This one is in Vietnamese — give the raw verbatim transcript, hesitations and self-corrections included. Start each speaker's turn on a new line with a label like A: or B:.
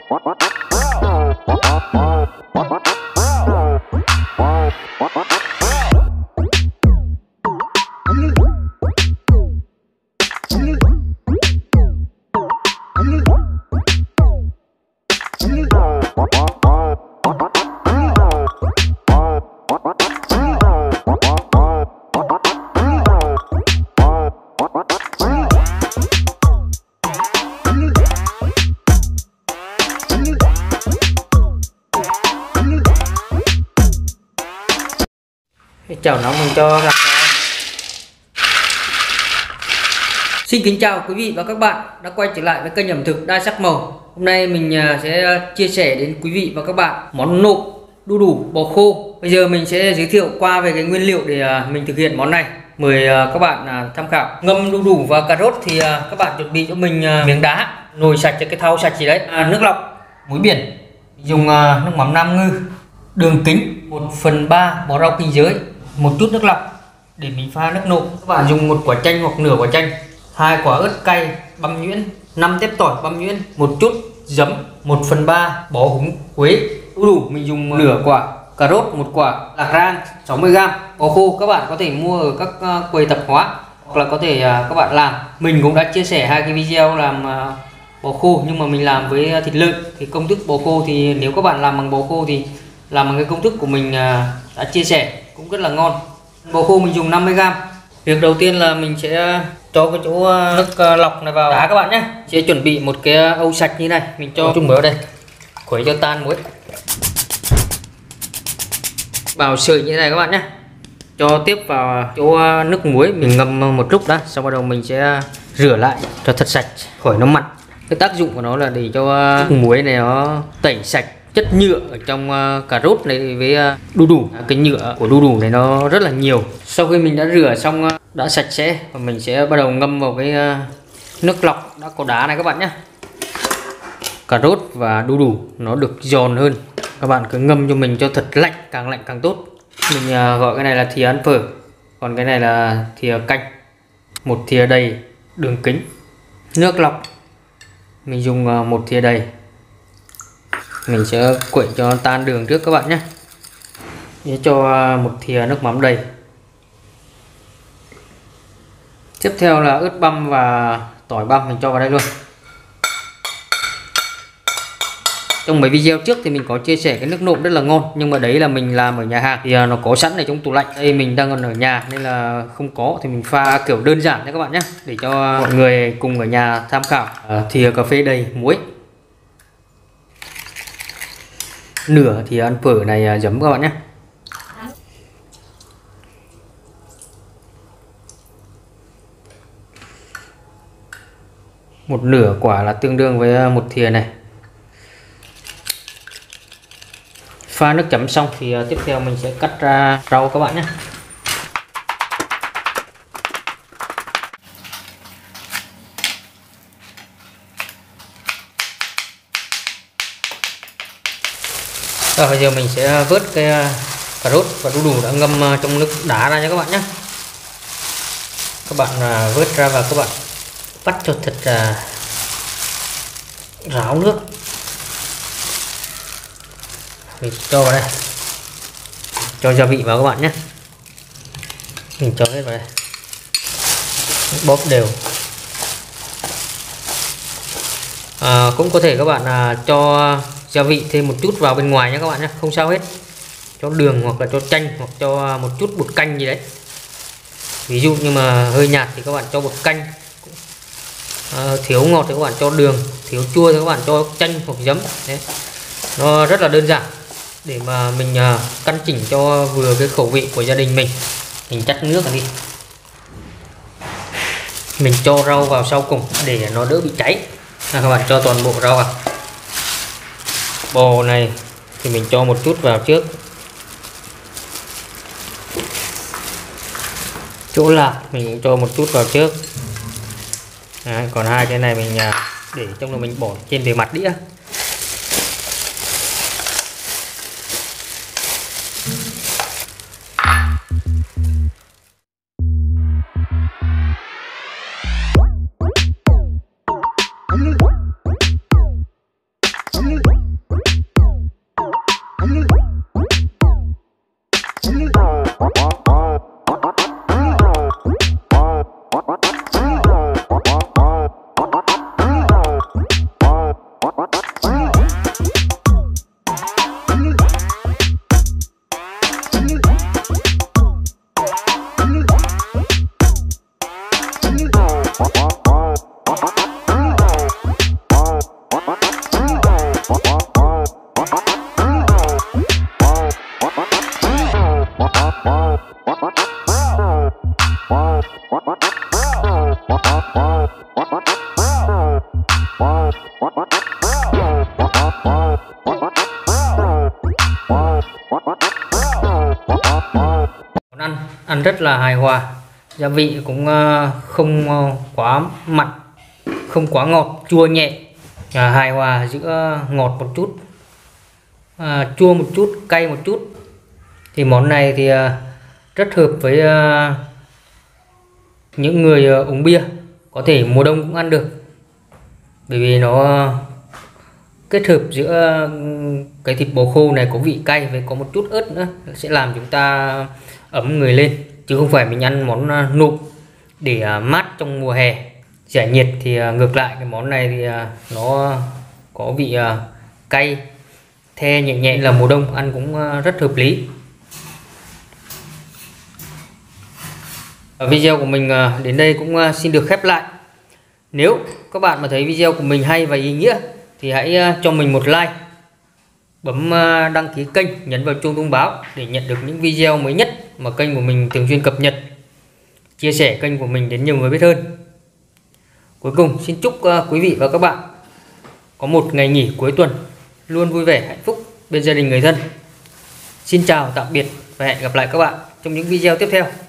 A: Chào nó mừng cho gặp. Xin kính chào quý vị và các bạn đã quay trở lại với kênh ẩm thực đa sắc màu. Hôm nay mình sẽ chia sẻ đến quý vị và các bạn món nộm đu đủ bò khô. Bây giờ mình sẽ giới thiệu qua về cái nguyên liệu để mình thực hiện món này. Mời các bạn tham khảo. Ngâm đu đủ và cà rốt thì các bạn chuẩn bị cho mình miếng đá, nồi sạch cho cái thau sạch gì đấy, à, nước lọc, muối biển, dùng nước mắm Nam Ngư, đường kính một phần ba bó rau kinh giới, một chút nước lọc để mình pha nước nộm. Các bạn dùng một quả chanh hoặc nửa quả chanh, hai quả ớt cay băm nhuyễn, năm tép tỏi băm nhuyễn, một chút giấm, một phần ba bó húng quế. Đu đủ mình dùng nửa quả, cà rốt một quả, lạc rang sáu mươi gam. Bò khô các bạn có thể mua ở các quầy tạp hóa hoặc là có thể các bạn làm. Mình cũng đã chia sẻ hai cái video làm bò khô, nhưng mà mình làm với thịt lợn thì công thức bò khô thì nếu các bạn làm bằng bò khô thì làm bằng cái công thức của mình đã chia sẻ cũng rất là ngon. Bò khô mình dùng năm mươi gam. Việc đầu tiên là mình sẽ cho cái chỗ nước lọc này vào đá các bạn nhé. Sẽ chuẩn bị một cái âu sạch như này, mình cho chung vào đây, khuấy cho tan muối vào sợi như thế này các bạn nhé. Cho tiếp vào chỗ nước muối, mình ngâm một lúc đã, sau bắt đầu mình sẽ rửa lại cho thật sạch khỏi nó mặn. Cái tác dụng của nó là để cho nước muối này nó tẩy sạch chất nhựa ở trong cà rốt này với đu đủ. Cái nhựa của đu đủ này nó rất là nhiều. Sau khi mình đã rửa xong, đã sạch sẽ, và mình sẽ bắt đầu ngâm vào cái nước lọc đã có đá này các bạn nhé. Cà rốt và đu đủ nó được giòn hơn. Các bạn cứ ngâm cho mình cho thật lạnh, càng lạnh càng tốt. Mình gọi cái này là thìa ăn phở, còn cái này là thìa canh. Một thìa đầy đường kính. Nước lọc mình dùng một thìa đầy. Mình sẽ quậy cho tan đường trước các bạn nhé. Để cho một thìa nước mắm đầy. Tiếp theo là ớt băm và tỏi băm mình cho vào đây luôn. Trong mấy video trước thì mình có chia sẻ cái nước nộm rất là ngon, nhưng mà đấy là mình làm ở nhà hàng thì nó có sẵn ở trong tủ lạnh. Đây mình đang còn ở nhà nên là không có, thì mình pha kiểu đơn giản nha các bạn nhé, để cho mọi người cùng ở nhà tham khảo. À, thìa cà phê đầy muối, nửa thì ăn phở này giấm các bạn nhé. Một nửa quả là tương đương với một thìa này. Pha nước chấm xong thì tiếp theo mình sẽ cắt ra rau các bạn nhé. Rồi bây giờ mình sẽ vớt cái cà rốt và đu đủ đã ngâm trong nước đá ra nha các bạn nhé. Các bạn vớt ra và các bạn vắt cho thật ráo nước. Mình cho vào đây, cho gia vị vào các bạn nhé. Mình cho hết vào đây, bóp đều. À, cũng có thể các bạn à, cho gia vị thêm một chút vào bên ngoài nhé các bạn nhé, không sao hết. Cho đường hoặc là cho chanh hoặc cho một chút bột canh gì đấy. Ví dụ như mà hơi nhạt thì các bạn cho bột canh. À, thiếu ngọt thì các bạn cho đường, thiếu chua thì các bạn cho chanh hoặc giấm. Đấy. Nó rất là đơn giản để mà mình uh, căn chỉnh cho vừa cái khẩu vị của gia đình mình. Mình chắt nước đi. Mình cho rau vào sau cùng để nó đỡ bị cháy. À, các bạn cho toàn bộ rau vào. Bò này thì mình cho một chút vào trước. Chỗ lạc mình cũng cho một chút vào trước. Đấy, còn hai cái này mình uh, để trong đó mình bỏ trên bề mặt đĩa. ăn rất là hài hòa, gia vị cũng không quá mặn, không quá ngọt, chua nhẹ, à, hài hòa giữa ngọt một chút, à, chua một chút, cay một chút. Thì món này thì rất hợp với những người uống bia, có thể mùa đông cũng ăn được, bởi vì nó kết hợp giữa cái thịt bò khô này có vị cay với có một chút ớt nữa, sẽ làm chúng ta ấm người lên, chứ không phải mình ăn món nộm để mát trong mùa hè giải nhiệt. Thì ngược lại cái món này thì nó có vị cay the nhẹ nhẹ, là mùa đông ăn cũng rất hợp lý. Ở video của mình đến đây cũng xin được khép lại. Nếu các bạn mà thấy video của mình hay và ý nghĩa thì hãy cho mình một like, bấm đăng ký kênh, nhấn vào chuông thông báo để nhận được những video mới nhất mà kênh của mình thường xuyên cập nhật, chia sẻ kênh của mình đến nhiều người biết hơn. Cuối cùng xin chúc quý vị và các bạn có một ngày nghỉ cuối tuần luôn vui vẻ hạnh phúc bên gia đình người thân. Xin chào tạm biệt và hẹn gặp lại các bạn trong những video tiếp theo.